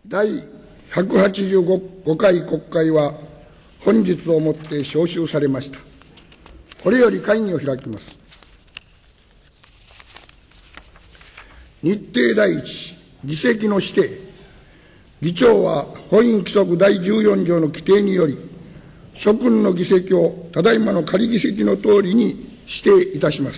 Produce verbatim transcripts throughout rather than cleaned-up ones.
第ひゃくはちじゅうごかい国会は本日をもって召集されました。これより会議を開きます。日程第一、議席の指定。議長は本院規則だいじゅうよん条の規定により、諸君の議席をただいまの仮議席のとおりに指定いたします。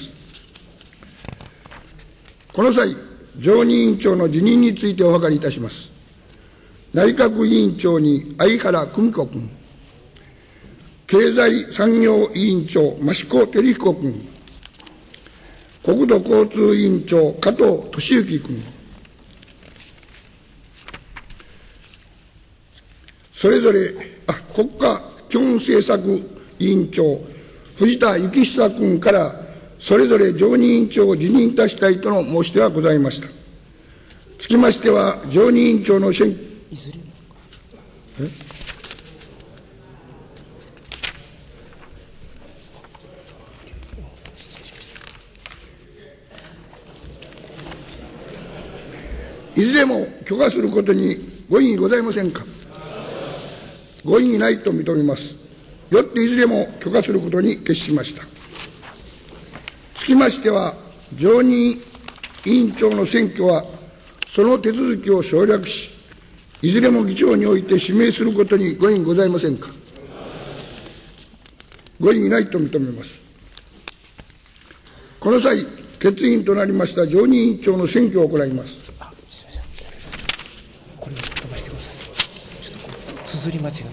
この際、常任委員長の辞任についてお諮りいたします。内閣委員長に相原久美子君、経済産業委員長益子照彦君、国土交通委員長加藤俊之君、それぞれあ国家基本政策委員長藤田幸久君からそれぞれ常任委員長を辞任いたしたいとの申し出がございました。つきましては、常任委員長の選挙いずれもえいずれも許可することにご異議ございませんか。ご異議ないと認めます。よっていずれも許可することに決しました。つきましては、常任委員長の選挙はその手続きを省略し、いずれも議長において指名することにご異議ございませんか。ご異議ないと認めます。この際、欠員となりました常任委員長の選挙を行います。 あ、すみません。これを飛ばしてください。ちょっとこれ、綴り間違いです。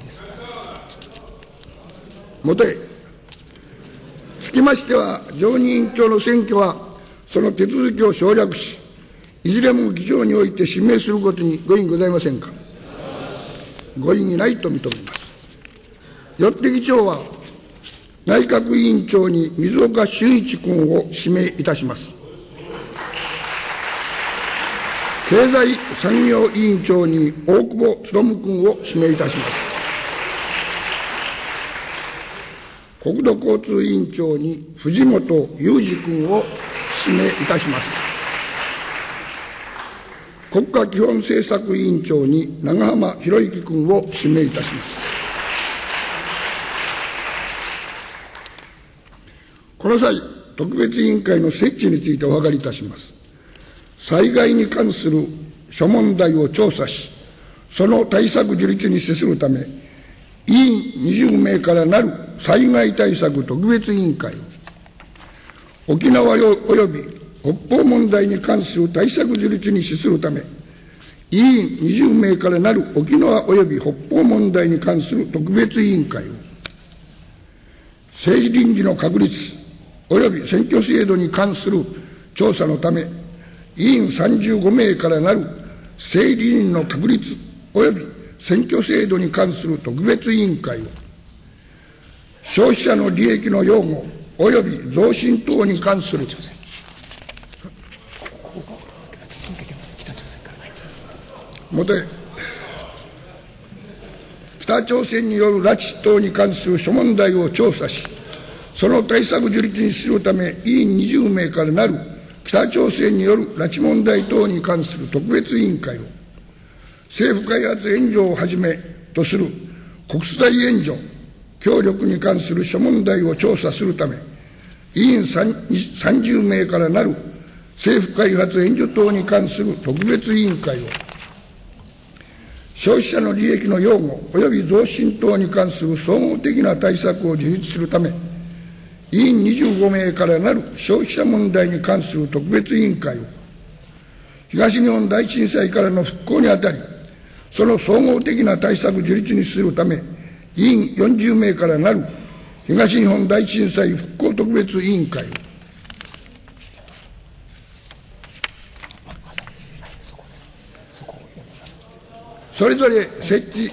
もとへ。つきましては、常任委員長の選挙は、その手続きを省略し、いずれも議長において指名することにご異議ございませんか。ご異議ないと認めます。よって議長は、内閣委員長に水岡俊一君を指名いたします。経済産業委員長に大久保勉君を指名いたします。国土交通委員長に藤本雄二君を指名いたします。国家基本政策委員長に長浜博之君を指名いたします。この際、特別委員会の設置についてお諮りいたします。災害に関する諸問題を調査し、その対策自立に資するため、委員にじゅうめいからなる災害対策特別委員会を、沖縄および北方問題に関する対策自立に資するため、委員にじゅうめいからなる沖縄および北方問題に関する特別委員会を、政治倫理の確立および選挙制度に関する調査のため、委員さんじゅうごめいからなる政治倫理の確立および選挙制度に関する特別委員会を、消費者の利益の擁護および増進等に関するもとへ、北朝鮮による拉致等に関する諸問題を調査し、その対策自立にするため、委員にじゅうめいからなる北朝鮮による拉致問題等に関する特別委員会を、政府開発援助をはじめとする国際援助協力に関する諸問題を調査するため、委員さんじゅうめいからなる政府開発援助等に関する特別委員会を、消費者の利益の擁護および増進等に関する総合的な対策を自立するため、委員にじゅうごめいからなる消費者問題に関する特別委員会を、東日本大震災からの復興にあたり、その総合的な対策自立にするため、委員よんじゅうめいからなる東日本大震災復興特別委員会を、それぞれ設置、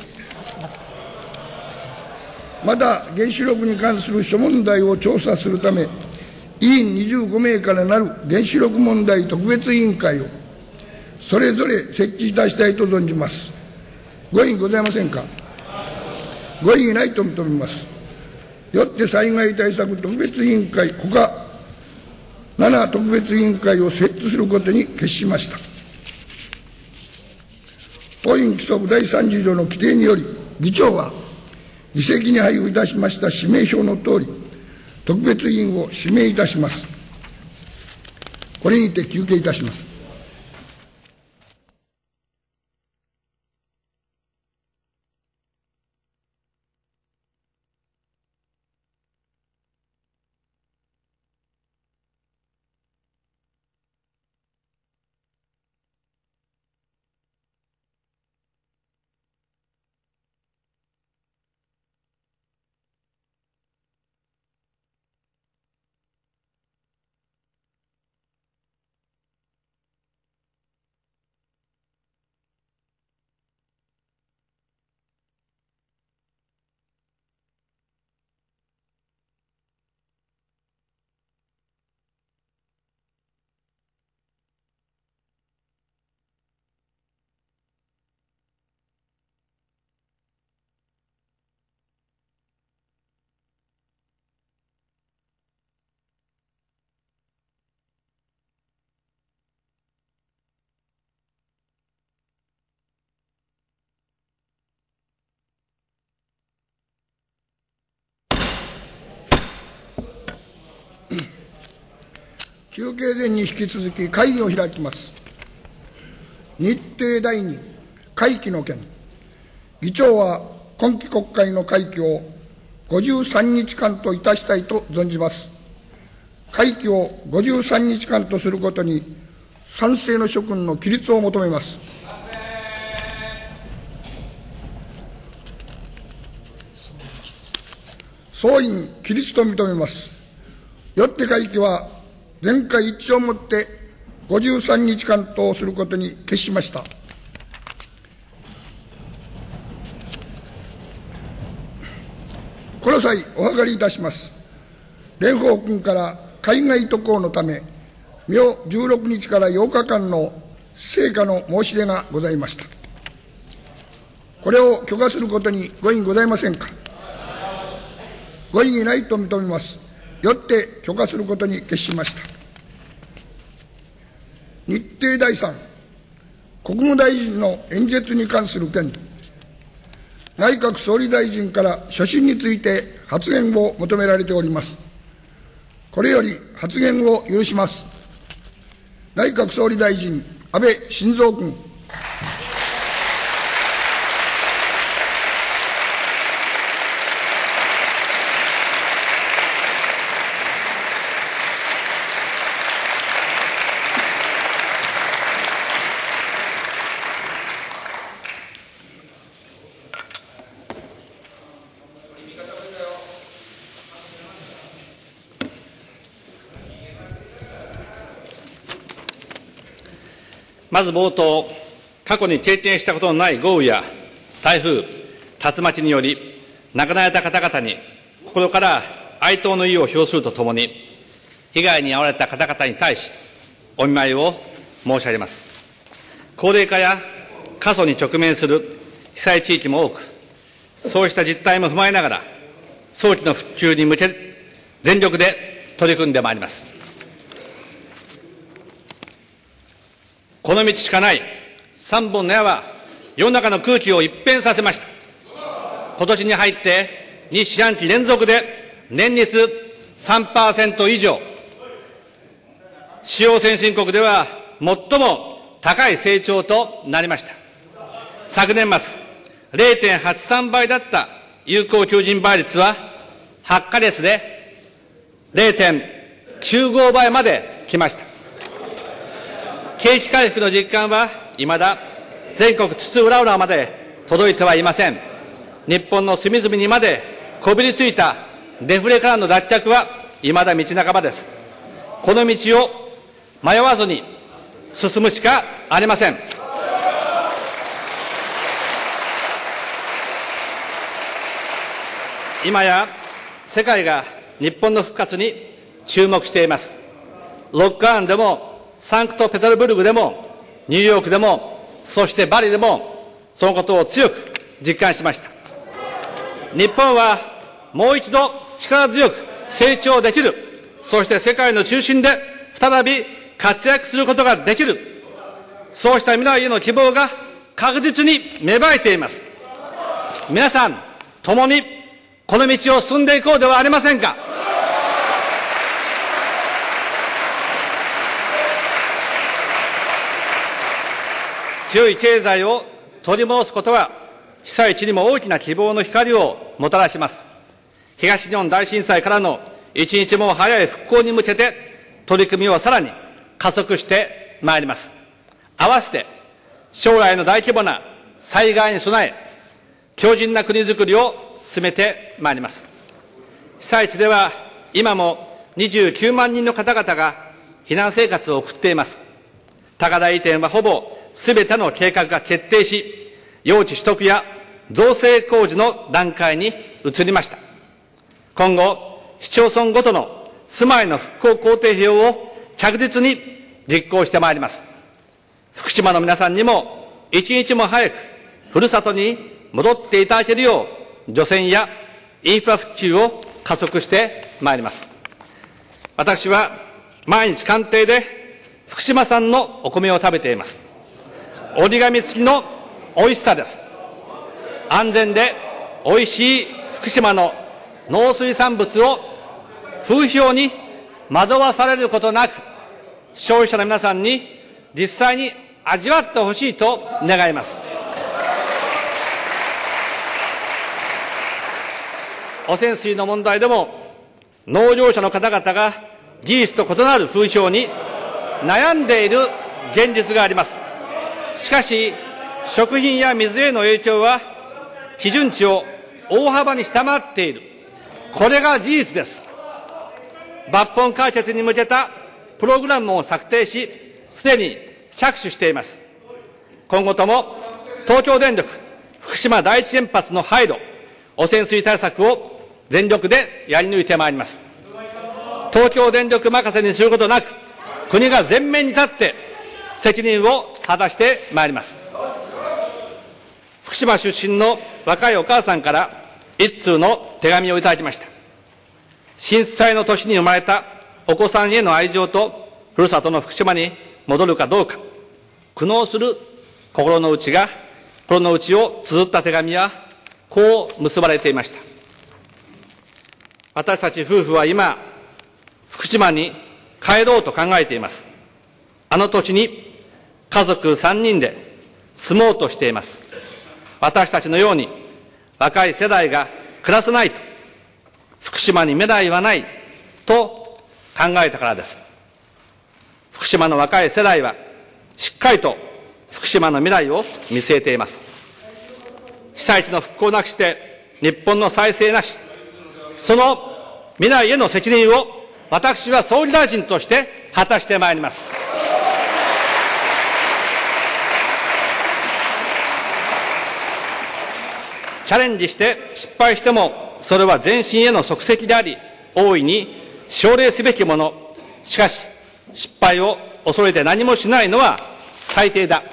また原子力に関する諸問題を調査するため、委員にじゅうごめいからなる原子力問題特別委員会を、それぞれ設置いたしたいと存じます。ご異議ございませんか。ご異議ないと認めます。よって災害対策特別委員会ほかなな特別委員会を設置することに決しました。 法院規則だいさんじゅう条の規定により、議長は議席に配布いたしました指名書のとおり、特別委員を指名いたします。これにて休憩いたします。休憩前に引き続き会議を開きます。日程だいに、会期の件。議長は今期国会の会期をごじゅうさんにちかんといたしたいと存じます。会期をごじゅうさんにちかんとすることに賛成の諸君の起立を求めます。総員起立と認めます。よって会期は全会一致をもってごじゅうさんにちかんとすることに決しました。この際、お諮りいたします。蓮舫君から海外渡航のため、明じゅうろくにちからようかかんの成果の申し出がございました。これを許可することにご異議ございませんか。ご異議ないと認めます。よって許可することに決しました。日程だいさん、国務大臣の演説に関する件。内閣総理大臣から所信について発言を求められております。これより発言を許します。内閣総理大臣、安倍晋三君。 まず冒頭、過去に経験したことのない豪雨や台風、竜巻により亡くなられた方々に心から哀悼の意を表するとともに、被害に遭われた方々に対し、お見舞いを申し上げます。高齢化や過疎に直面する被災地域も多く、そうした実態も踏まえながら、早期の復旧に向け、全力で取り組んでまいります。この道しかない三本の矢は世の中の空気を一変させました。今年に入ってに四半期連続で年率 さんパーセント 以上、主要先進国では最も高い成長となりました。昨年末 れいてんはちさん 倍だった有効求人倍率ははちかげつで れいてんきゅうご 倍まで来ました。景気回復の実感はいまだ全国津々浦々まで届いてはいません。日本の隅々にまでこびりついたデフレからの脱却はいまだ道半ばです。この道を迷わずに進むしかありません。今や世界が日本の復活に注目しています。ロックアンでもサンクトペテルブルクでもニューヨークでもそしてバリでもそのことを強く実感しました。日本はもう一度力強く成長できる、そして世界の中心で再び活躍することができる、そうした未来への希望が確実に芽生えています。皆さん、共にこの道を進んでいこうではありませんか。強い経済を取り戻すことは、被災地にも大きな希望の光をもたらします。東日本大震災からの一日も早い復興に向けて、取り組みをさらに加速してまいります。合わせて、将来の大規模な災害に備え、強靭な国づくりを進めてまいります。被災地では、今もにじゅうきゅうまんにんの方々が避難生活を送っています。高台移転はほぼすべての計画が決定し、用地取得や造成工事の段階に移りました。今後、市町村ごとの住まいの復興工程表を着実に実行してまいります。福島の皆さんにも一日も早くふるさとに戻っていただけるよう、除染やインフラ復旧を加速してまいります。私は毎日官邸で福島産のお米を食べています。折り紙付きの美味しさです。安全で美味しい福島の農水産物を風評に惑わされることなく、消費者の皆さんに実際に味わってほしいと願います。汚染水の問題でも、農業者の方々が事実と異なる風評に悩んでいる現実があります。しかし、食品や水への影響は、基準値を大幅に下回っている。これが事実です。抜本解決に向けたプログラムを策定し、すでに着手しています。今後とも、東京電力福島第一原発の廃炉、汚染水対策を全力でやり抜いてまいります。東京電力任せにすることなく、国が前面に立って責任を果たしてまいります。福島出身の若いお母さんから一通の手紙をいただきました。震災の年に生まれたお子さんへの愛情と、ふるさとの福島に戻るかどうか、苦悩する心の内が、心の内を綴った手紙は、こう結ばれていました。私たち夫婦は今、福島に帰ろうと考えています。あの土地に家族さんにんで住もうとしています。私たちのように若い世代が暮らせないと、福島に未来はないと考えたからです。福島の若い世代はしっかりと福島の未来を見据えています。被災地の復興なくして日本の再生なし、その未来への責任を私は総理大臣として果たしてまいります。チャレンジして失敗しても、それは前進への足跡であり、大いに奨励すべきもの。しかし、失敗を恐れて何もしないのは最低だ。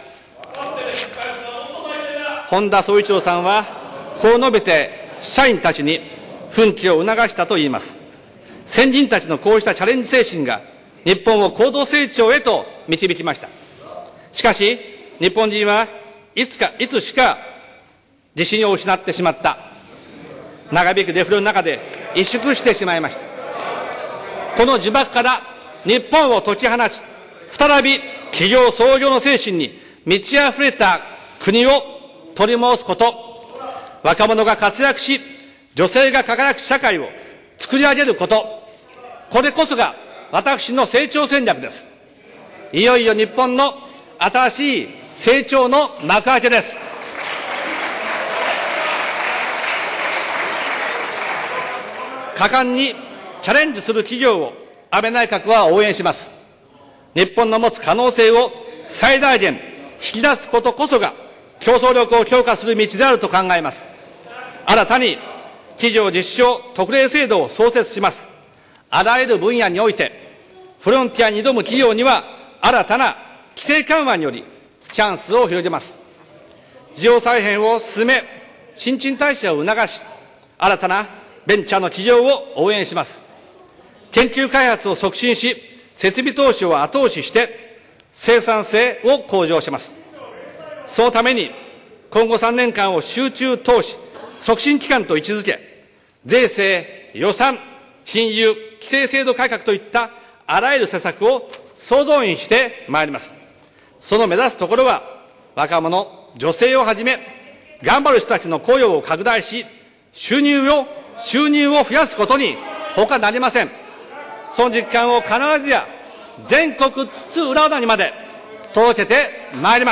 本田宗一郎さんは、こう述べて社員たちに奮起を促したと言います。先人たちのこうしたチャレンジ精神が日本を高度成長へと導きました。しかし、日本人はいつか、いつしか自信を失ってしまった。長引くデフレの中で萎縮してしまいました。この呪縛から日本を解き放ち、再び企業創業の精神に満ち溢れた国を取り戻すこと、若者が活躍し、女性が輝く社会を作り上げること、これこそが私の成長戦略です。いよいよ日本の新しい成長の幕開けです。果敢にチャレンジする企業を安倍内閣は応援します。日本の持つ可能性を最大限引き出すことこそが競争力を強化する道であると考えます。新たに企業実証特例制度を創設します。あらゆる分野においてフロンティアに挑む企業には新たな規制緩和によりチャンスを広げます。事業再編を進め、新陳代謝を促し、新たなベンチャーの企業を応援します。研究開発を促進し、設備投資を後押しして、生産性を向上します。 そのために、今後さんねんかんを集中投資促進期間と位置づけ、税制、予算、金融、規制制度改革といったあらゆる施策を総動員してまいります。その目指すところは、若者、女性をはじめ、頑張る人たちの雇用を拡大し、収入を、収入を増やすことに他なりません。その実感を必ずや全国津々浦々にまで届けてまいります。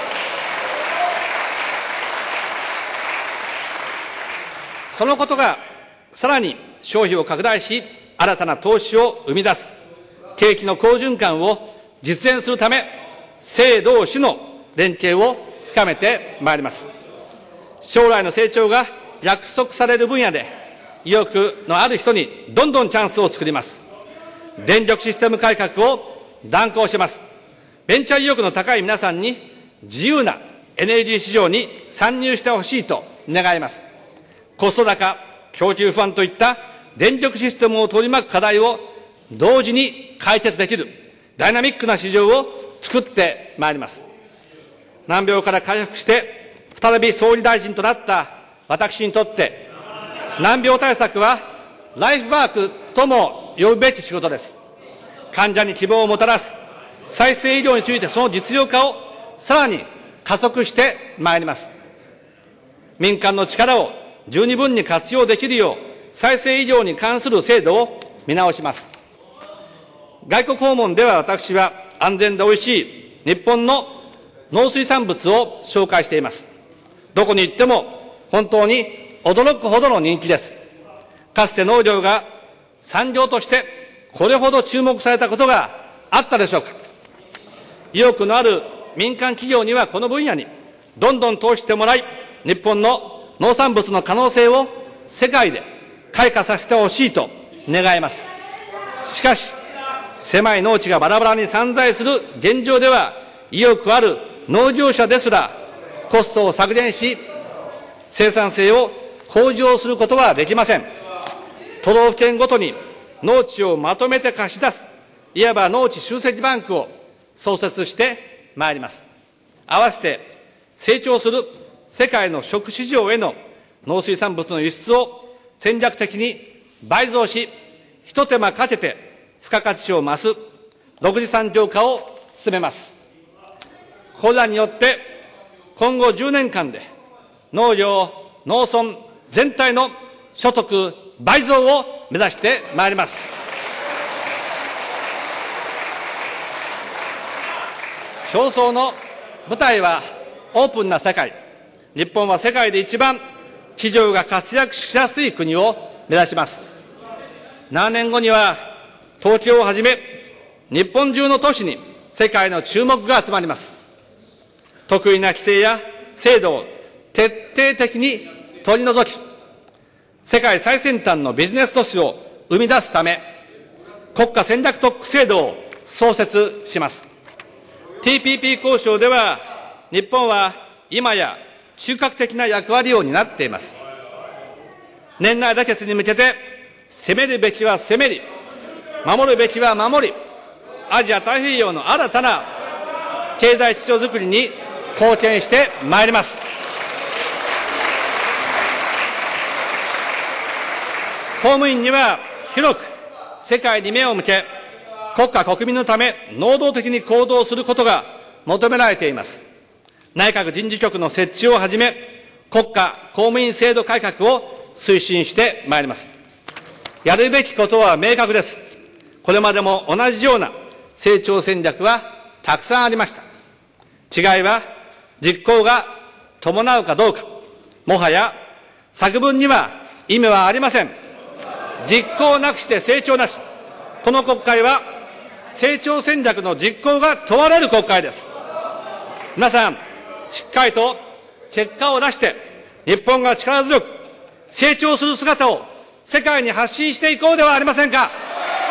そのことがさらに消費を拡大し、新たな投資を生み出す、景気の好循環を実現するため、政同士の連携を深めてまいります。将来の成長が約束される分野で、意欲のある人にどんどんチャンスを作ります。電力システム改革を断行します。ベンチャー意欲の高い皆さんに自由なエネルギー市場に参入してほしいと願います。コスト高、供給不安といった電力システムを取り巻く課題を同時に解決できるダイナミックな市場を作ってまいります。難病から回復して再び総理大臣となった私にとって、難病対策はライフワークとも呼ぶべき仕事です。患者に希望をもたらす再生医療についてその実用化をさらに加速してまいります。民間の力を十二分に活用できるよう再生医療に関する制度を見直します。外国訪問では私は安全でおいしい日本の農水産物を紹介しています。どこに行っても本当に驚くほどの人気です。かつて農業が産業としてこれほど注目されたことがあったでしょうか。意欲のある民間企業にはこの分野にどんどん投資してもらい、日本の農産物の可能性を世界で開花させてほしいと願います。しかし、狭い農地がバラバラに散在する現状では、意欲ある農業者ですらコストを削減し、生産性を向上することはできません。都道府県ごとに農地をまとめて貸し出す、いわば農地集積バンクを創設してまいります。合わせて成長する世界の食市場への農水産物の輸出を戦略的に倍増し、一手間かけて付加価値を増す独自産業化を進めます。これらによって今後じゅうねんかんで農業、農村全体の所得倍増を目指してまいります。競争の舞台はオープンな世界。日本は世界で一番企業が活躍しやすい国を目指します。ななねんごには東京をはじめ日本中の都市に世界の注目が集まります。特異な規制や制度を徹底的に取り除き、世界最先端のビジネス都市を生み出すため、国家戦略特区制度を創設します。ティーピーピー 交渉では、日本は今や中核的な役割を担っています。年内妥結に向けて、攻めるべきは攻めり、守るべきは守り、アジア太平洋の新たな経済秩序づくりに貢献してまいります。公務員には広く世界に目を向け、国家国民のため能動的に行動することが求められています。内閣人事局の設置をはじめ、国家公務員制度改革を推進してまいります。やるべきことは明確です。これまでも同じような成長戦略はたくさんありました。違いは実行が伴うかどうか。もはや作文には意味はありません。実行なくして成長なし。この国会は成長戦略の実行が問われる国会です。皆さん、しっかりと結果を出して、日本が力強く成長する姿を世界に発信していこうではありませんか。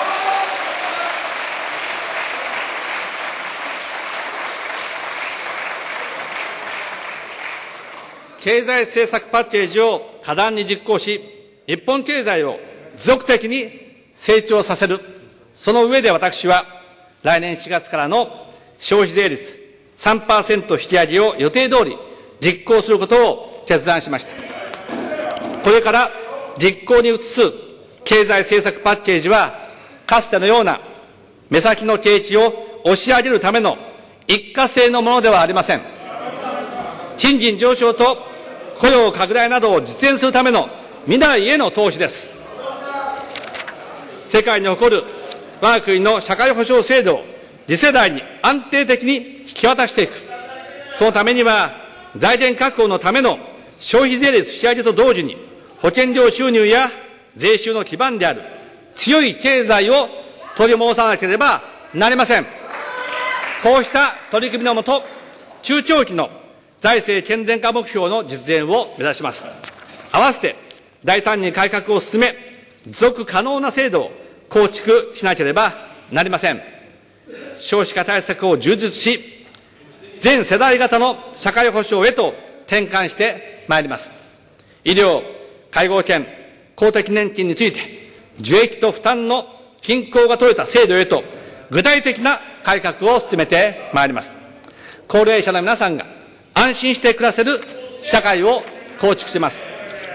経済政策パッケージを果断に実行し、日本経済を持続的に成長させる。その上で私は、来年しがつからの消費税率さんパーセント 引き上げを予定通り実行することを決断しました。これから実行に移す経済政策パッケージは、かつてのような目先の景気を押し上げるための一過性のものではありません。賃金上昇と雇用拡大などを実現するための未来への投資です。世界に誇る我が国の社会保障制度を次世代に安定的に引き渡していく。そのためには、財源確保のための消費税率引き上げと同時に、保険料収入や税収の基盤である強い経済を取り戻さなければなりません。こうした取り組みのもと、中長期の財政健全化目標の実現を目指します。合わせて大胆に改革を進め、持続可能な制度を構築しなければなりません。少子化対策を充実し、全世代型の社会保障へと転換してまいります。医療、介護保険、公的年金について、受益と負担の均衡が取れた制度へと、具体的な改革を進めてまいります。高齢者の皆さんが安心して暮らせる社会を構築します。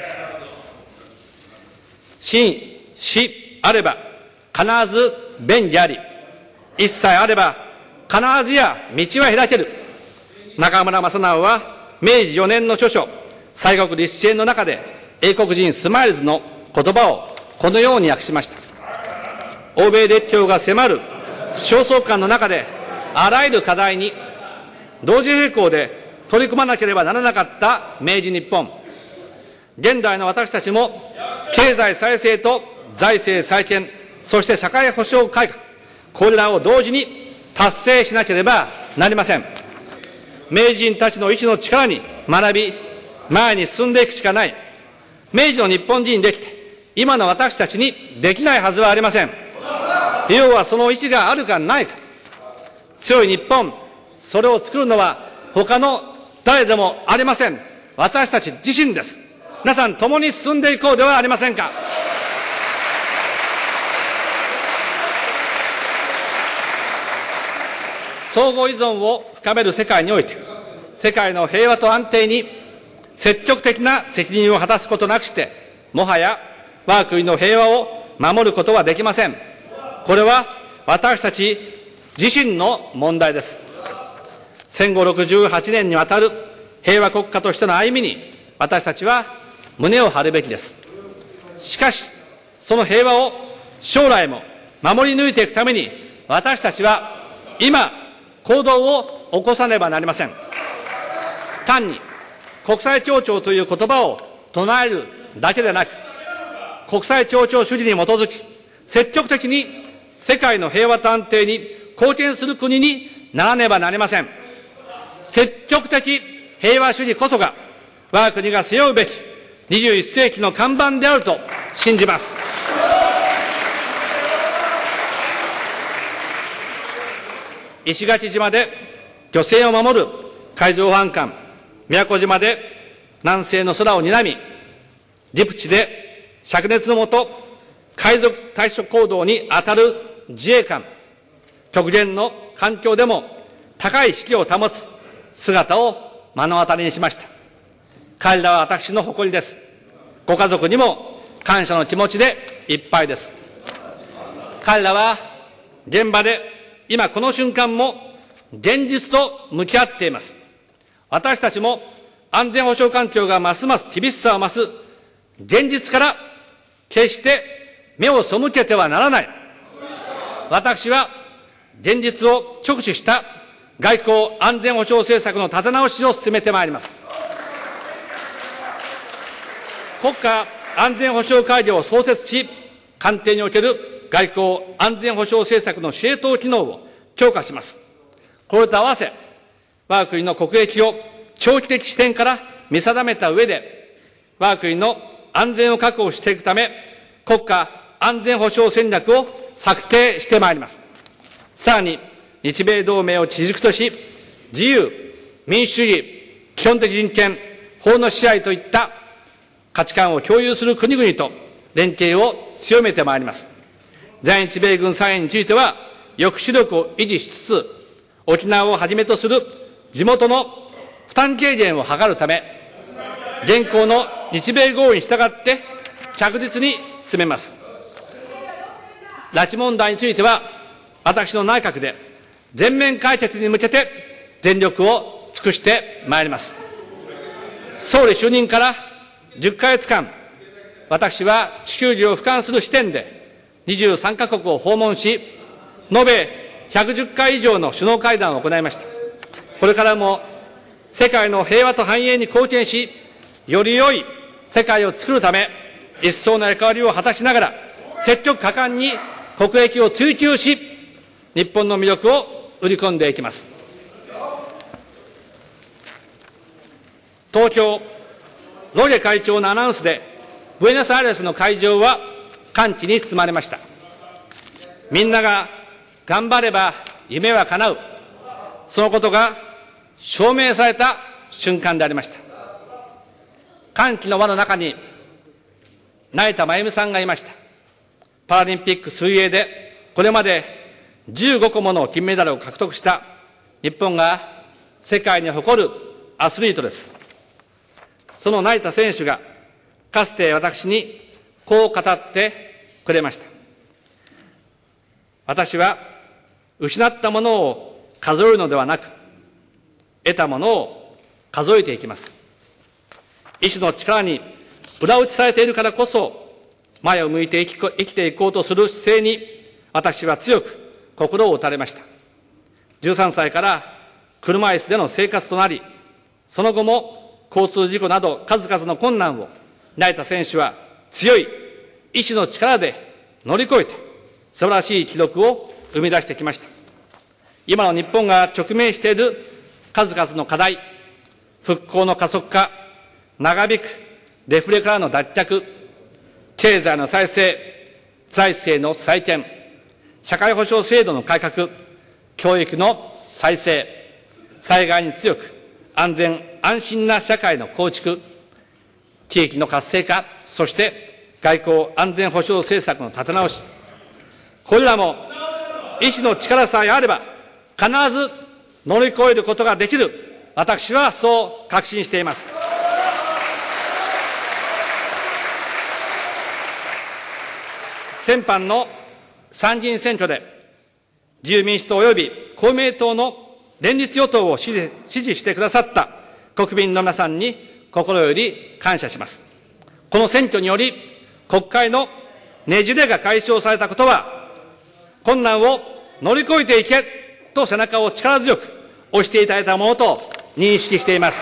信、死あれば必ず便であり、一切あれば必ずや道は開ける。中村正直は明治よねんの著書、西国立志伝の中で、英国人スマイルズの言葉をこのように訳しました。欧米列強が迫る焦燥感の中で、あらゆる課題に同時並行で取り組まなければならなかった明治日本。現代の私たちも、経済再生と財政再建、そして社会保障改革、これらを同時に達成しなければなりません。明治人たちの意志の力に学び、前に進んでいくしかない。明治の日本人にできて、今の私たちにできないはずはありません。要はその意志があるかないか。強い日本、それを作るのは他の誰でもありません。私たち自身です。皆さん共に進んでいこうではありませんか。相互依存を深める世界において、世界の平和と安定に積極的な責任を果たすことなくして、もはや我が国の平和を守ることはできません。これは私たち自身の問題です。戦後ろくじゅうはちねんにわたる平和国家としての歩みに、私たちは胸を張るべきです。しかし、その平和を将来も守り抜いていくために、私たちは今、行動を起こさねばなりません。単に国際協調という言葉を唱えるだけでなく、国際協調主義に基づき、積極的に世界の平和と安定に貢献する国にならねばなりません。積極的平和主義こそが、我が国が背負うべきにじゅういっせいきの看板であると信じます。石垣島で漁船を守る海上保安官、宮古島で南西の空を睨み、ジブチで灼熱のもと海賊対処行動に当たる自衛官、極限の環境でも高い士気を保つ姿を目の当たりにしました。彼らは私の誇りです。ご家族にも感謝の気持ちでいっぱいです。彼らは現場で今この瞬間も現実と向き合っています。私たちも安全保障環境がますます厳しさを増す現実から決して目を背けてはならない。私は現実を直視した外交安全保障政策の立て直しを進めてまいります。国家安全保障会議を創設し、官邸における外交安全保障政策の司令塔機能を強化します。これと合わせ、我が国の国益を長期的視点から見定めた上で、我が国の安全を確保していくため、国家安全保障戦略を策定してまいります。さらに、日米同盟を基軸とし、自由、民主主義、基本的人権、法の支配といった価値観を共有する国々と連携を強めてまいります。在日米軍再編については、抑止力を維持しつつ、沖縄をはじめとする地元の負担軽減を図るため、現行の日米合意に従って着実に進めます。拉致問題については、私の内閣で全面解決に向けて全力を尽くしてまいります。総理就任からじゅっかげつかん、私は地球儀を俯瞰する視点でにじゅうさんかこくを訪問し、延べひゃくじゅっかい以上の首脳会談を行いました。これからも世界の平和と繁栄に貢献し、より良い世界を作るため、一層の役割を果たしながら、積極果敢に国益を追求し、日本の魅力を売り込んでいきます。東京、ロゲ会長のアナウンスで、ブエノスアイレスの会場は歓喜に包まれました。みんなが頑張れば夢は叶う、そのことが証明された瞬間でありました。歓喜の輪の中に、成田真由美さんがいました。パラリンピック水泳で、これまでじゅうごこもの金メダルを獲得した日本が世界に誇るアスリートです。その成田選手が、かつて私にこう語ってくれました。私は失ったものを数えるのではなく、得たものを数えていきます。意志の力に裏打ちされているからこそ、前を向いて生き、生きていこうとする姿勢に、私は強く心を打たれました。じゅうさんさいから車椅子での生活となり、その後も交通事故など数々の困難を成田選手は強い意志の力で乗り越えて素晴らしい記録を生み出してきました。今の日本が直面している数々の課題、復興の加速化、長引くデフレからの脱却、経済の再生、財政の再建、社会保障制度の改革、教育の再生、災害に強く安全安心な社会の構築、地域の活性化、そして外交安全保障政策の立て直し、これらも意志の力さえあれば必ず乗り越えることができる、私はそう確信しています。先般の参議院選挙で自由民主党及び公明党の連立与党を支持、支持してくださった国民の皆さんに心より感謝します。この選挙により国会のねじれが解消されたことは、困難を乗り越えていけと背中を力強く押していただいたものと認識しています。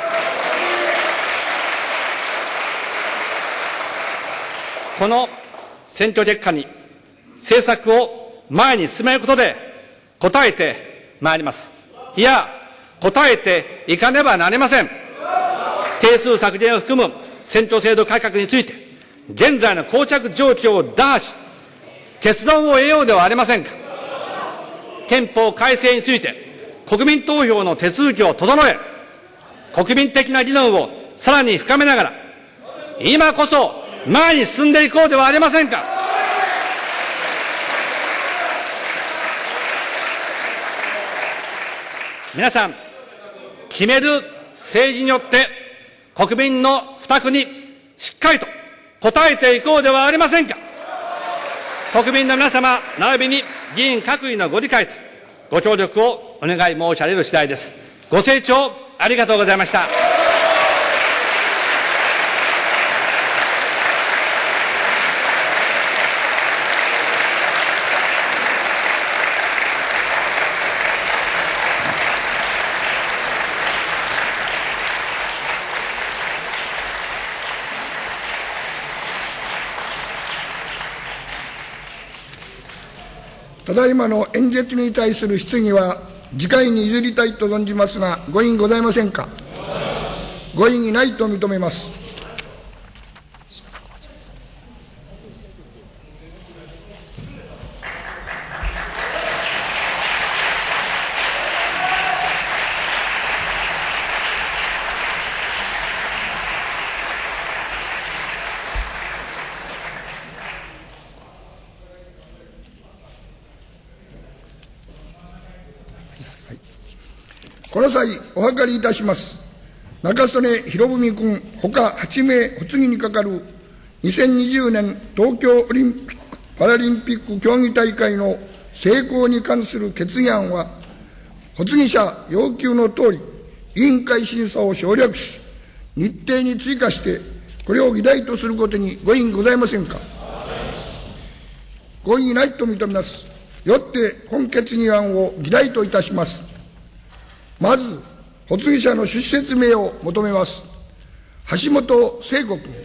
この選挙結果に政策を前に進めることで応えてまいります。いや、応えていかねばなりません。定数削減を含む選挙制度改革について、現在の膠着状況を打破し、結論を得ようではありませんか。憲法改正について、国民投票の手続きを整え、国民的な議論をさらに深めながら、今こそ前に進んでいこうではありませんか。皆さん、決める政治によって国民の負託にしっかりと応えていこうではありませんか。国民の皆様、並びに議員各位のご理解とご協力をお願い申し上げる次第です。ご清聴ありがとうございました。 ただいまの演説に対する質疑は次回に譲りたいと存じますが、ご異議ございませんか。ご異議ないと認めます。 この際、お諮りいたします。中曽根博文君ほかはちめい発議にかかるにせんにじゅうねん東京オリンピック・パラリンピック競技大会の成功に関する決議案は、発議者要求のとおり、委員会審査を省略し、日程に追加して、これを議題とすることにご異議ございませんか。ご異議ないと認めます。よって本決議案を議題といたします。まず、発議者の趣旨説明を求めます。橋本聖子君。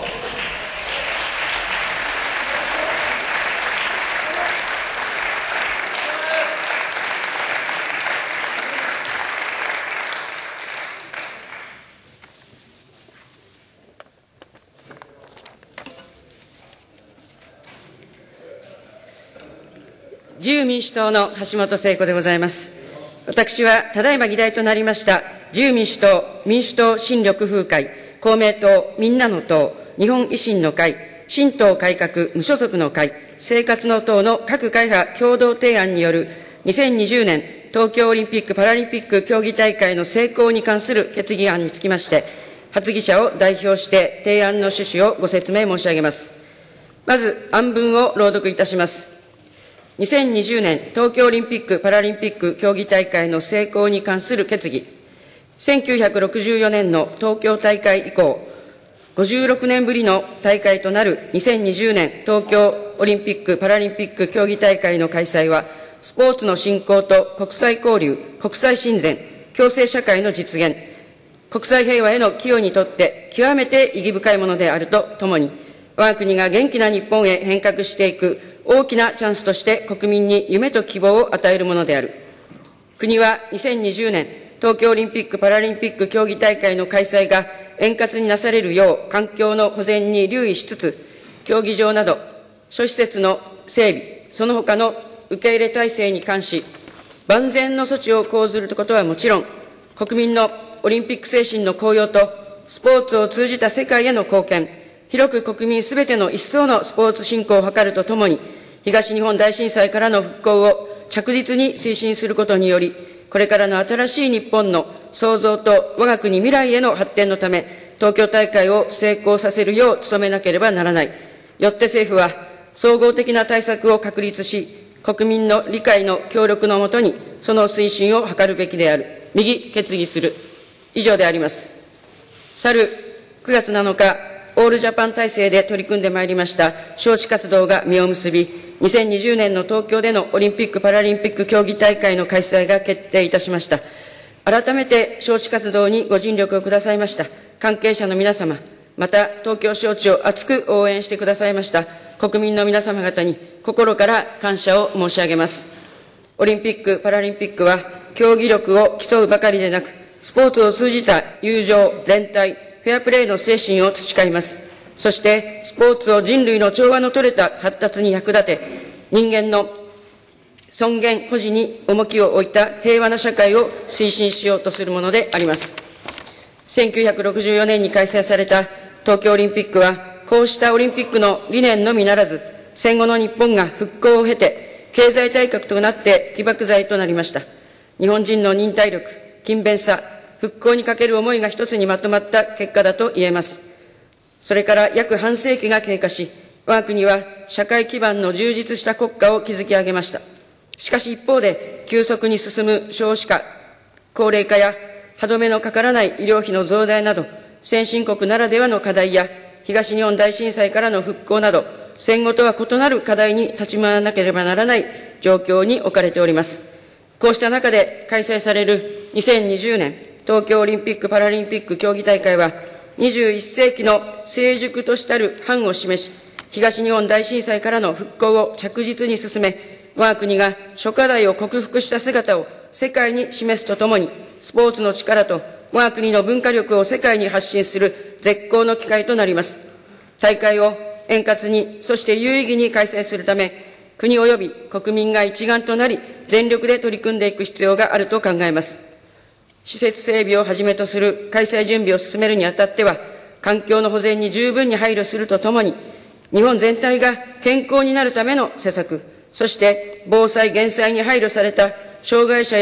自由民主党の橋本聖子でございます。私は、ただいま議題となりました、自由民主党、民主党新緑風会、公明党、みんなの党、日本維新の会、新党改革無所属の会、生活の党の各会派共同提案によるにせんにじゅうねん東京オリンピック・パラリンピック競技大会の成功に関する決議案につきまして、発議者を代表して提案の趣旨をご説明申し上げます。まず、案文を朗読いたします。にせんにじゅうねん東京オリンピック・パラリンピック競技大会の成功に関する決議。せんきゅうひゃくろくじゅうよねんの東京大会以降、ごじゅうろくねんぶりの大会となるにせんにじゅうねん東京オリンピック・パラリンピック競技大会の開催は、スポーツの振興と国際交流、国際親善、共生社会の実現、国際平和への寄与にとって極めて意義深いものであるとともに、我が国が元気な日本へ変革していく大きなチャンスとして国民に夢と希望を与えるものである。国はにせんにじゅうねん東京オリンピック・パラリンピック競技大会の開催が円滑になされるよう環境の保全に留意しつつ、競技場など諸施設の整備、その他の受け入れ体制に関し、万全の措置を講ずることはもちろん、国民のオリンピック精神の高揚とスポーツを通じた世界への貢献、広く国民すべての一層のスポーツ振興を図るとともに、東日本大震災からの復興を着実に推進することにより、これからの新しい日本の創造と我が国未来への発展のため、東京大会を成功させるよう努めなければならない。よって政府は、総合的な対策を確立し、国民の理解の協力のもとに、その推進を図るべきである。右、決議する。以上であります。去るくがつなのか、オールジャパン体制で取り組んでまいりました招致活動が実を結び、にせんにじゅうねんの東京でのオリンピック・パラリンピック競技大会の開催が決定いたしました。改めて招致活動にご尽力をくださいました関係者の皆様、また東京招致を熱く応援してくださいました国民の皆様方に心から感謝を申し上げます。オリンピック・パラリンピックは競技力を競うばかりでなく、スポーツを通じた友情、連帯、フェアプレーの精神を培います。そして、スポーツを人類の調和の取れた発達に役立て、人間の尊厳保持に重きを置いた平和な社会を推進しようとするものであります。せんきゅうひゃくろくじゅうよねんに開催された東京オリンピックは、こうしたオリンピックの理念のみならず、戦後の日本が復興を経て、経済大国となって起爆剤となりました。日本人の忍耐力、勤勉さ、復興にかける思いが一つにまとまった結果だと言えます。それから約半世紀が経過し、我が国は社会基盤の充実した国家を築き上げました。しかし一方で、急速に進む少子化、高齢化や歯止めのかからない医療費の増大など、先進国ならではの課題や、東日本大震災からの復興など、戦後とは異なる課題に立ち回らなければならない状況に置かれております。こうした中で開催されるにせんにじゅうねん東京オリンピック・パラリンピック競技大会は、にじゅういっせいきの成熟としたる範を示し、東日本大震災からの復興を着実に進め、我が国が諸課題を克服した姿を世界に示すとともに、スポーツの力と我が国の文化力を世界に発信する絶好の機会となります。大会を円滑に、そして有意義に開催するため、国及び国民が一丸となり、全力で取り組んでいく必要があると考えます。施設整備をはじめとする開催準備を進めるにあたっては、環境の保全に十分に配慮するとともに、日本全体が健康になるための施策、そして防災・減災に配慮された障害者や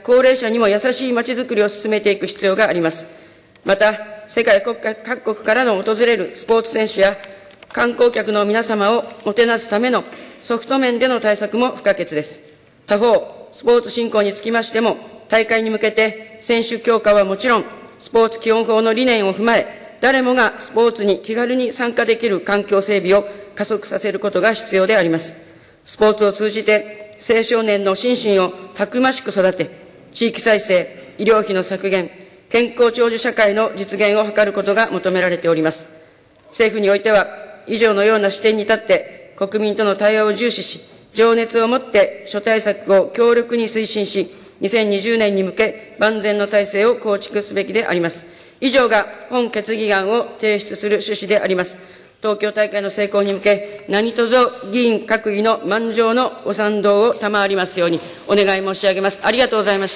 高齢者にも優しいまちづくりを進めていく必要があります。また、世界各国からの訪れるスポーツ選手や観光客の皆様をもてなすためのソフト面での対策も不可欠です。他方、スポーツ振興につきましても、大会に向けて選手強化はもちろん、スポーツ基本法の理念を踏まえ、誰もがスポーツに気軽に参加できる環境整備を加速させることが必要であります。スポーツを通じて、青少年の心身をたくましく育て、地域再生、医療費の削減、健康長寿社会の実現を図ることが求められております。政府においては、以上のような視点に立って、国民との対話を重視し、情熱をもって諸対策を強力に推進し、にせんにじゅうねんに向け万全の体制を構築すべきであります。以上が本決議案を提出する趣旨であります。東京大会の成功に向け、何卒議員各位の満場のご賛同を賜りますようにお願い申し上げます。ありがとうございました。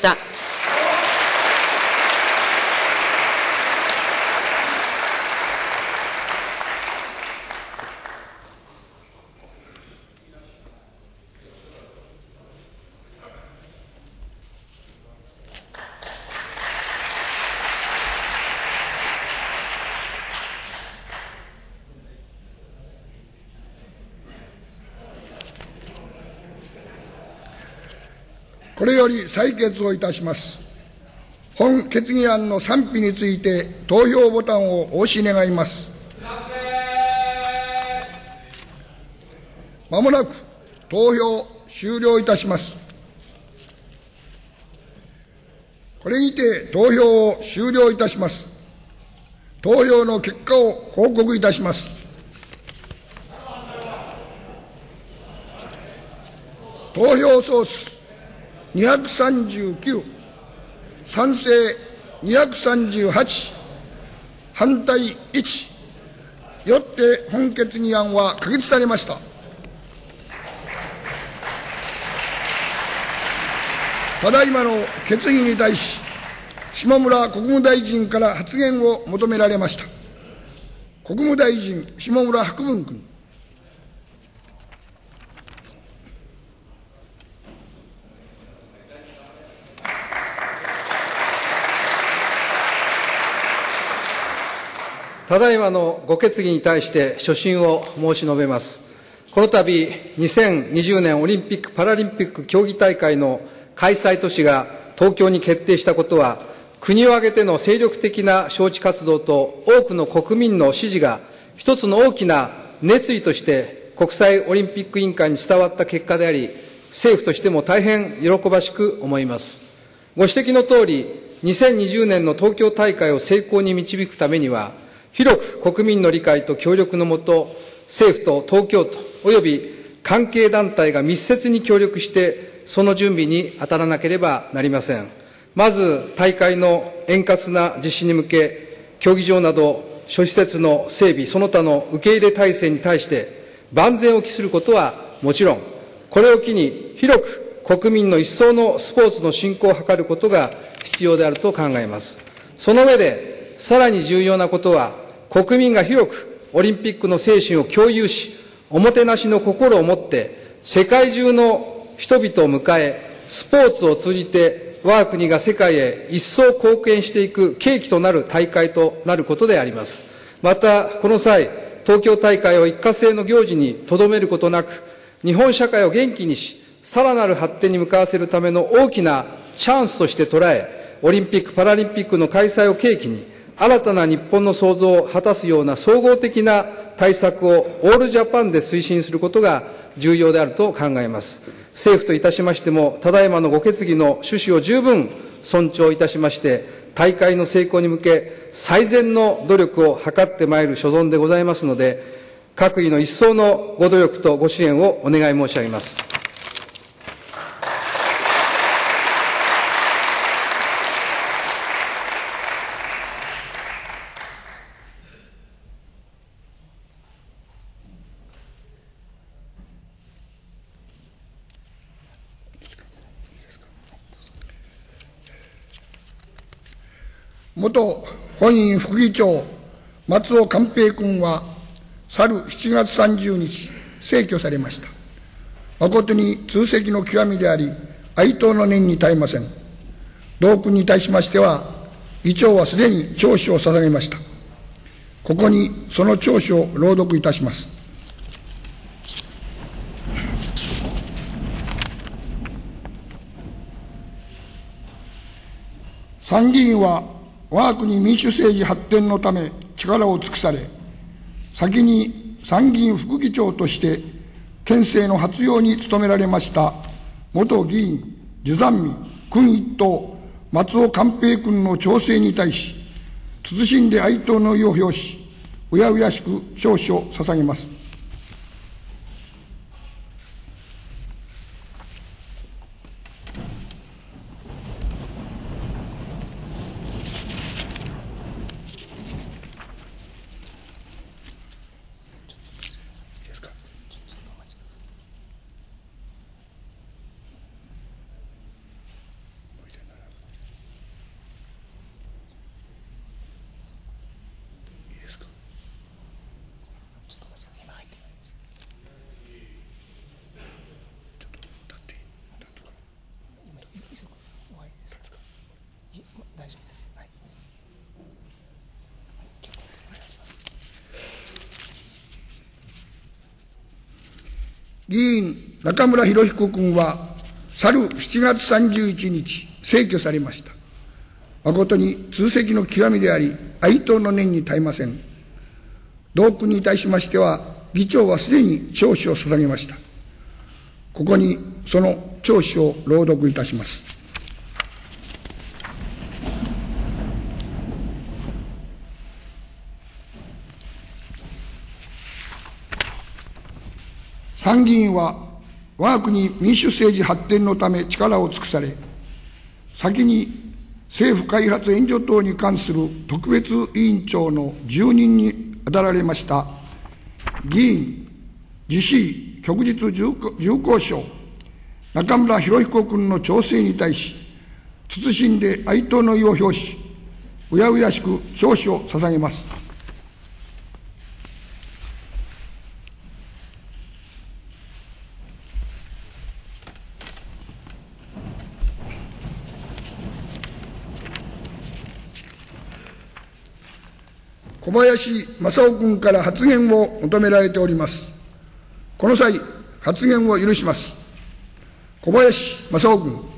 これより採決をいたします。本決議案の賛否について投票ボタンをお押し願います。まもなく投票終了いたします。これにて投票を終了いたします。投票の結果を報告いたします。投票総数にひゃくさんじゅうきゅう、賛成にひゃくさんじゅうはち、反対いち、よって本決議案は可決されました。ただいまの決議に対し、下村国務大臣から発言を求められました。国務大臣、下村博文君。 ただいまのご決議に対して所信を申し述べます。この度、にせんにじゅうねんオリンピック・パラリンピック競技大会の開催都市が東京に決定したことは、国を挙げての精力的な招致活動と多くの国民の支持が一つの大きな熱意として国際オリンピック委員会に伝わった結果であり、政府としても大変喜ばしく思います。ご指摘のとおり、にせんにじゅうねんの東京大会を成功に導くためには、広く国民の理解と協力のもと、政府と東京都及び関係団体が密接に協力して、その準備に当たらなければなりません。まず、大会の円滑な実施に向け、競技場など諸施設の整備、その他の受け入れ体制に対して、万全を期することはもちろん、これを機に広く国民の一層のスポーツの振興を図ることが必要であると考えます。その上で、さらに重要なことは、国民が広くオリンピックの精神を共有し、おもてなしの心を持って、世界中の人々を迎え、スポーツを通じて我が国が世界へ一層貢献していく契機となる大会となることであります。また、この際、東京大会を一過性の行事にとどめることなく、日本社会を元気にし、さらなる発展に向かわせるための大きなチャンスとして捉え、オリンピック・パラリンピックの開催を契機に、新たな日本の創造を果たすような総合的な対策をオールジャパンで推進することが重要であると考えます。政府といたしましても、ただいまのご決議の趣旨を十分尊重いたしまして、大会の成功に向け、最善の努力を図ってまいる所存でございますので、各位の一層のご努力とご支援をお願い申し上げます。 元本院副議長、松尾寛平君は、去るしちがつさんじゅうにち、逝去されました。誠に痛惜の極みであり、哀悼の念に堪えません。 同区に対しましては、議長はすでに聴取を捧げました。ここにその聴取を朗読いたします。参議院は我が国民主政治発展のため力を尽くされ、先に参議院副議長として県政の発用に努められました元議員、寿山見君一党、松尾寛平君の調整に対し、謹んで哀悼の意を表し、うやうやしく詔書を捧げます。議員、中村裕彦君は、去るしちがつさんじゅういちにち、逝去されました。誠に痛惜の極みであり、哀悼の念に堪えません。同区に対しましては、議長はすでに聴取を捧げました。ここにその聴取を朗読いたします。参議院は我が国民主政治発展のため力を尽くされ、先に政府開発援助等に関する特別委員長の就任に当たられました議員、自治旭日重工省、中村裕彦君の調整に対し、謹んで哀悼の意を表し、うやうやしく詔書を捧げます。小林正夫君から発言を求められております。この際、発言を許します。小林正夫君。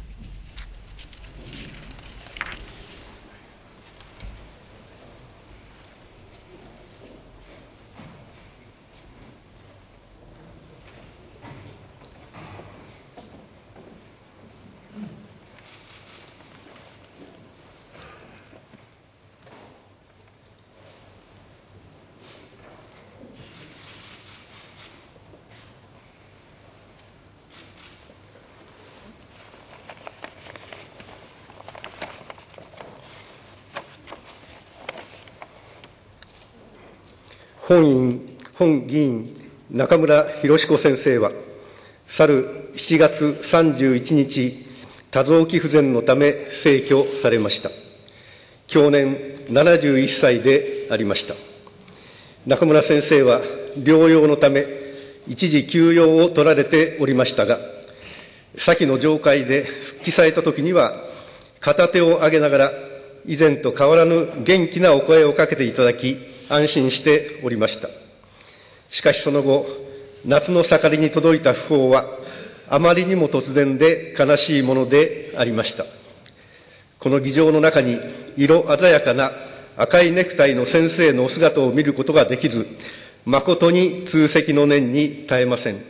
本院、本議員、中村裕彦先生は、去るしちがつさんじゅういちにち、多臓器不全のため逝去されました。享年ななじゅういっさいでありました。中村先生は、療養のため、一時休養を取られておりましたが、先の上会で復帰されたときには、片手を上げながら、以前と変わらぬ元気なお声をかけていただき、安心しておりました。しかしその後、夏の盛りに届いた訃報は、あまりにも突然で悲しいものでありました。この議場の中に、色鮮やかな赤いネクタイの先生のお姿を見ることができず、誠に痛惜の念に堪えません。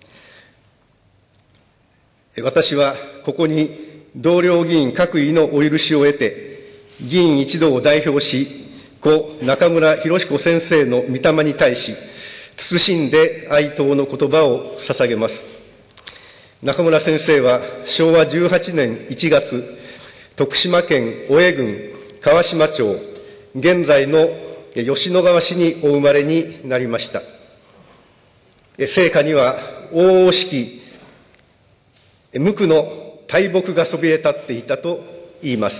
私はここに同僚議員各位のお許しを得て、議員一同を代表し、故中村裕彦先生の御霊に対し、謹んで哀悼の言葉を捧げます。中村先生はしょうわじゅうはちねんいちがつ、徳島県小江郡川島町、現在の吉野川市にお生まれになりました。生家には大々しき無垢の大木がそびえ立っていたと言います。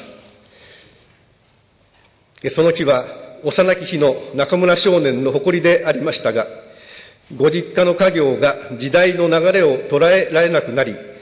その木は幼き日の中村少年の誇りでありましたが、ご実家の家業が時代の流れを捉えられなくなり、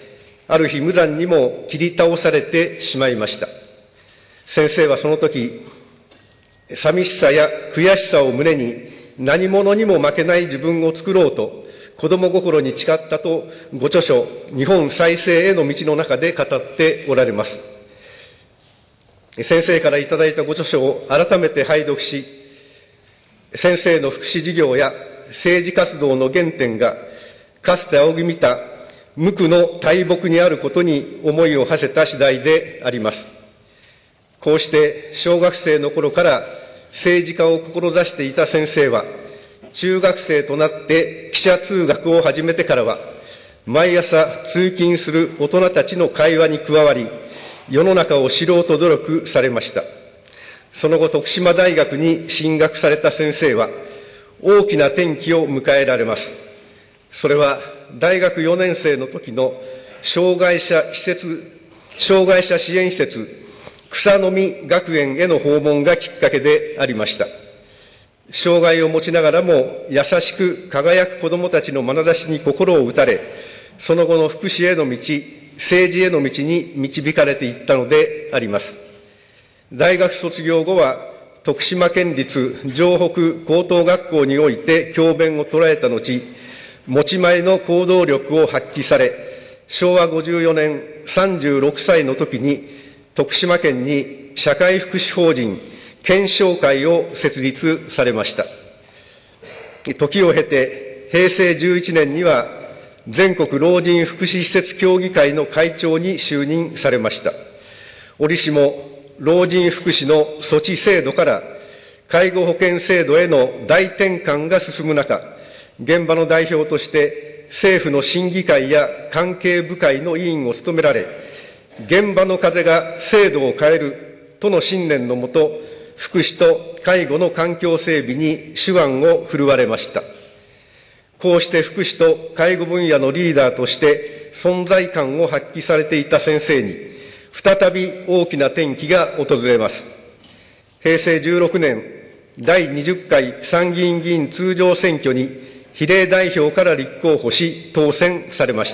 ある日無残にも切り倒されてしまいました。先生はその時、寂しさや悔しさを胸に何者にも負けない自分を作ろうと子供心に誓ったとご著書日本再生への道の中で語っておられます。先生からいただいたご著書を改めて拝読し、先生の福祉事業や政治活動の原点がかつて仰ぎ見た無垢の大木にあることに思いを馳せた次第であります。こうして小学生の頃から政治家を志していた先生は、中学生となって記者通学を始めてからは、毎朝通勤する大人たちの会話に加わり、世の中を知ろうと努力されました。その後、徳島大学に進学された先生は、大きな転機を迎えられます。それは、大学よねん生の時の障害者施設、障害者支援施設、草の実学園への訪問がきっかけでありました。障害を持ちながらも優しく輝く子どもたちの眼差しに心を打たれ、その後の福祉への道、政治への道に導かれていったのであります。大学卒業後は、徳島県立城北高等学校において教鞭を捉えた後、持ち前の行動力を発揮され、しょうわごじゅうよねんさんじゅうろくさいの時に、徳島県に社会福祉法人検証会を設立されました。時を経て、へいせいじゅういちねんには、全国老人福祉施設協議会の会長に就任されました。折しも、老人福祉の措置制度から介護保険制度への大転換が進む中、現場の代表として政府の審議会や関係部会の委員を務められ、現場の風が制度を変えるとの信念のもと、福祉と介護の環境整備に手腕を振るわれました。こうして福祉と介護分野のリーダーとして存在感を発揮されていた先生に、再び大きな転機が訪れます。へいせいじゅうろくねん、だいにじゅっかい参議院議員通常選挙に比例代表から立候補し、当選されました。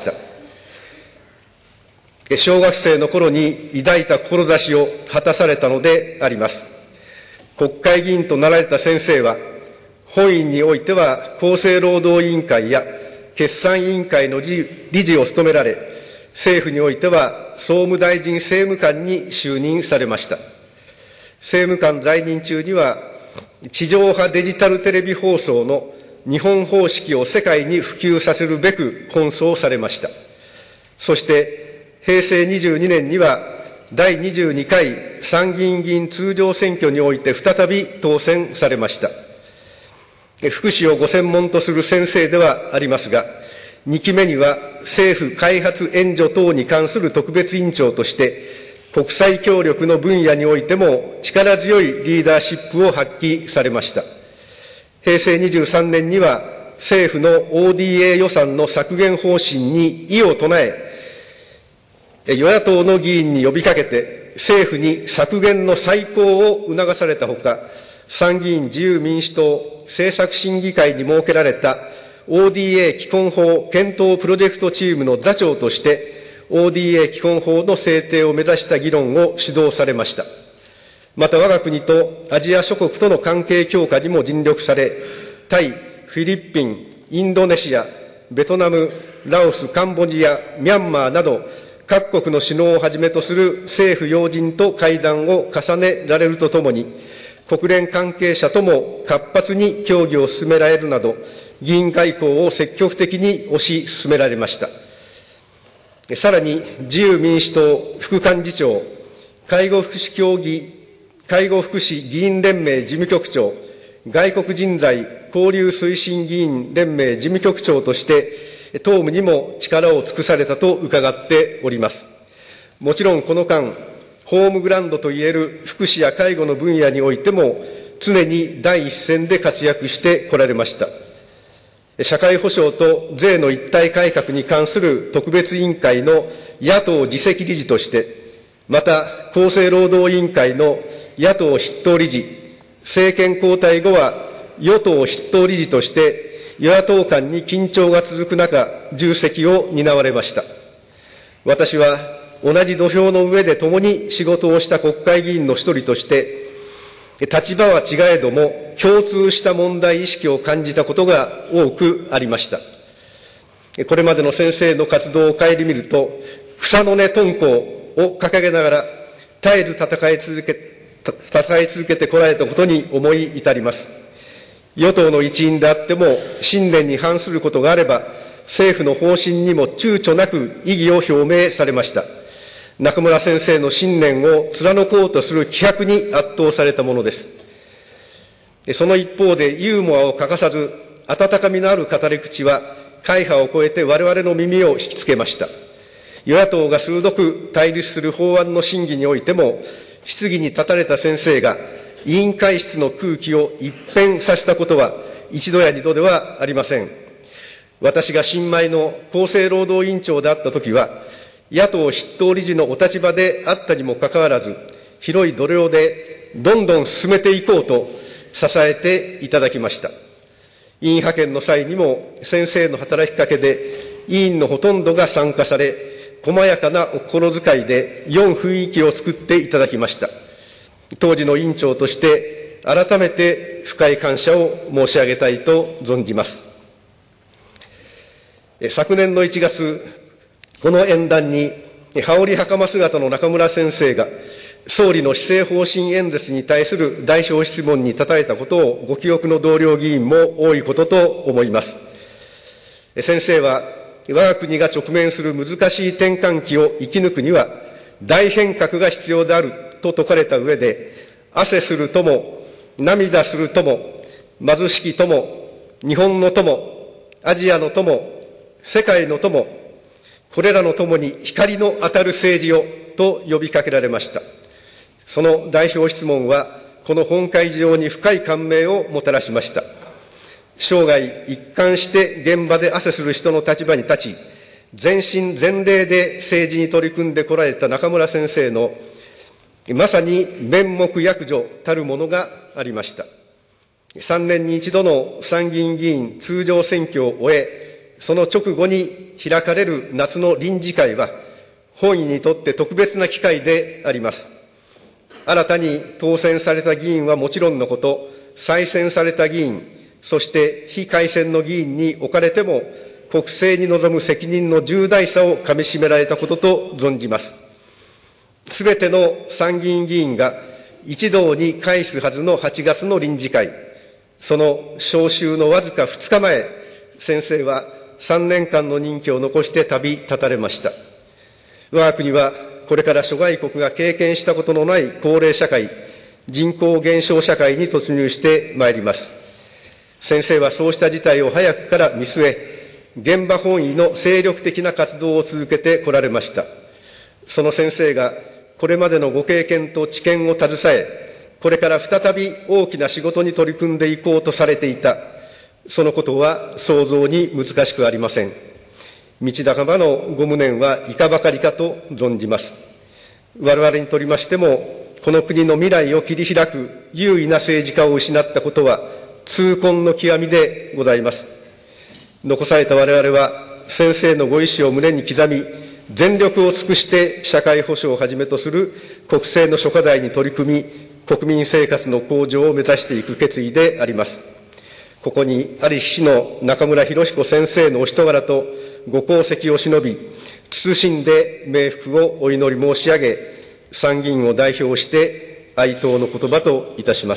小学生の頃に抱いた志を果たされたのであります。国会議員となられた先生は、本院においては厚生労働委員会や決算委員会の理事を務められ、政府においては総務大臣政務官に就任されました。政務官在任中には、地上波デジタルテレビ放送の日本方式を世界に普及させるべく奔走されました。そして、へいせいにじゅうにねんには、だいにじゅうにかい参議院議員通常選挙において再び当選されました。福祉をご専門とする先生ではありますが、にきめには政府開発援助等に関する特別委員長として、国際協力の分野においても力強いリーダーシップを発揮されました。へいせいにじゅうさんねんには政府の オーディーエー 予算の削減方針に異を唱え、与野党の議員に呼びかけて政府に削減の再考を促されたほか、参議院自由民主党政策審議会に設けられた オーディーエー 基本法検討プロジェクトチームの座長として、オーディーエー 基本法の制定を目指した議論を主導されました。また我が国とアジア諸国との関係強化にも尽力され、タイ、フィリピン、インドネシア、ベトナム、ラオス、カンボジア、ミャンマーなど、各国の首脳をはじめとする政府要人と会談を重ねられるとともに、国連関係者とも活発に協議を進められるなど、議員外交を積極的に推し進められました。さらに、自由民主党副幹事長、介護福祉協議、介護福祉議員連盟事務局長、外国人材交流推進議員連盟事務局長として、党務にも力を尽くされたと伺っております。もちろんこの間、ホームグラウンドといえる福祉や介護の分野においても、常に第一線で活躍してこられました。社会保障と税の一体改革に関する特別委員会の野党次席理事として、また厚生労働委員会の野党筆頭理事、政権交代後は与党筆頭理事として、与野党間に緊張が続く中、重責を担われました。 私は同じ土俵の上で共に仕事をした国会議員の一人として、立場は違えども共通した問題意識を感じたことが多くありました。これまでの先生の活動を顧みると、草の根敦煌を掲げながら絶えず戦い続け、戦い続けてこられたことに思い至ります。与党の一員であっても、信念に反することがあれば、政府の方針にも躊躇なく異議を表明されました。中村先生の信念を貫こうとする気迫に圧倒されたものです。その一方でユーモアを欠かさず、温かみのある語り口は、会派を超えて我々の耳を引きつけました。与野党が鋭く対立する法案の審議においても、質疑に立たれた先生が、委員会室の空気を一変させたことは、一度や二度ではありません。私が新米の厚生労働委員長であったときは、野党筆頭理事のお立場であったにもかかわらず、広い度量でどんどん進めていこうと支えていただきました。委員派遣の際にも先生の働きかけで、委員のほとんどが参加され、細やかなお心遣いで良い雰囲気を作っていただきました。当時の委員長として、改めて深い感謝を申し上げたいと存じます。昨年のいちがつ、この演壇に、羽織袴姿の中村先生が、総理の施政方針演説に対する代表質問に立たれたことをご記憶の同僚議員も多いことと思います。先生は、我が国が直面する難しい転換期を生き抜くには、大変革が必要であると説かれた上で、汗するとも、涙するとも、貧しきとも、日本のとも、アジアのとも、世界のとも、これらのともに光の当たる政治をと呼びかけられました。その代表質問は、この本会議場に深い感銘をもたらしました。生涯一貫して現場で汗する人の立場に立ち、全身全霊で政治に取り組んでこられた中村先生の、まさに面目躍如たるものがありました。さんねんに一度の参議院議員通常選挙を終え、その直後に開かれる夏の臨時会は、本院にとって特別な機会であります。新たに当選された議員はもちろんのこと、再選された議員、そして非改選の議員におかれても、国政に臨む責任の重大さをかみしめられたことと存じます。すべての参議院議員が一堂に会すはずのはちがつの臨時会、その召集のわずかふつかまえ、先生はさんねんかんの任期を残して旅立たれました。我が国はこれから諸外国が経験したことのない高齢社会、人口減少社会に突入してまいります。先生はそうした事態を早くから見据え、現場本位の精力的な活動を続けてこられました。その先生がこれまでのご経験と知見を携え、これから再び大きな仕事に取り組んでいこうとされていた、そのことは想像に難しくありません。道半ばのご無念はいかばかりかと存じます。我々にとりましても、この国の未来を切り開く優位な政治家を失ったことは痛恨の極みでございます。残された我々は先生のご意志を胸に刻み、全力を尽くして社会保障をはじめとする国政の諸課題に取り組み、国民生活の向上を目指していく決意であります。ここにありしの中村裕彦先生のお人柄とご功績を偲び、謹んで冥福をお祈り申し上げ、参議院を代表して哀悼の言葉といたします。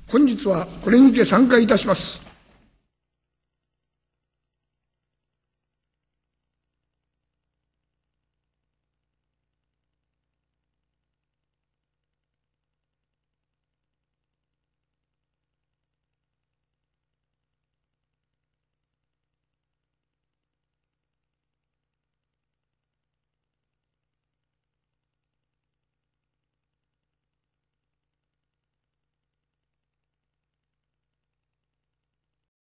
本日はこれにて散会いたします。